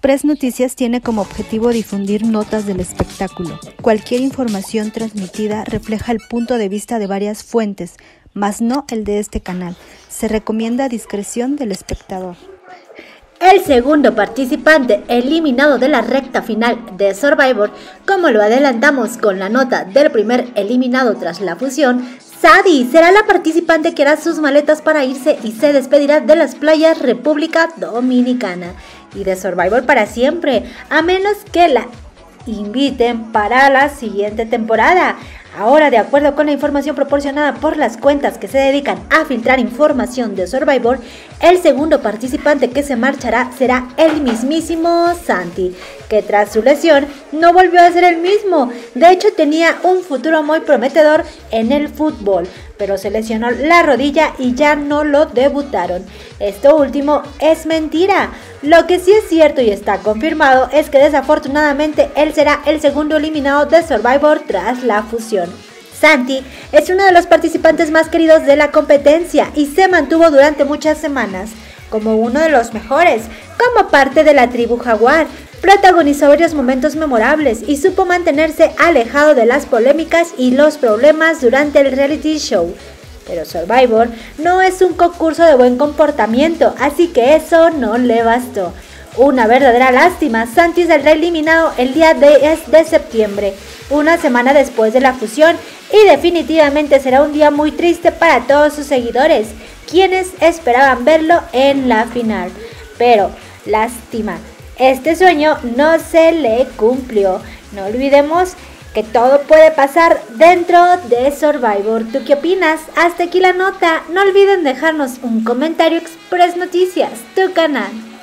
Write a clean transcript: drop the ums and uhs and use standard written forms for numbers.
Express Noticias tiene como objetivo difundir notas del espectáculo. Cualquier información transmitida refleja el punto de vista de varias fuentes, mas no el de este canal. Se recomienda discreción del espectador. El segundo participante eliminado de la recta final de Survivor, como lo adelantamos con la nota del primer eliminado tras la fusión, Sadie será la participante que hará sus maletas para irse y se despedirá de las playas República Dominicana y de Survivor para siempre, a menos que la inviten para la siguiente temporada. Ahora, de acuerdo con la información proporcionada por las cuentas que se dedican a filtrar información de Survivor, el segundo participante que se marchará será el mismísimo Santi, que tras su lesión no volvió a ser el mismo. De hecho, tenía un futuro muy prometedor en el fútbol, pero se lesionó la rodilla y ya no lo debutaron. Esto último es mentira. Lo que sí es cierto y está confirmado es que desafortunadamente él será el segundo eliminado de Survivor tras la fusión. Santi es uno de los participantes más queridos de la competencia y se mantuvo durante muchas semanas como uno de los mejores, como parte de la tribu Jaguar. Protagonizó varios momentos memorables y supo mantenerse alejado de las polémicas y los problemas durante el reality show. Pero Survivor no es un concurso de buen comportamiento, así que eso no le bastó. Una verdadera lástima, Santi saldrá eliminado el día 10 de septiembre, una semana después de la fusión, y definitivamente será un día muy triste para todos sus seguidores, quienes esperaban verlo en la final. Pero, lástima, este sueño no se le cumplió. No olvidemos que todo puede pasar dentro de Survivor. ¿Tú qué opinas? Hasta aquí la nota. No olviden dejarnos un comentario. Express Noticias, tu canal.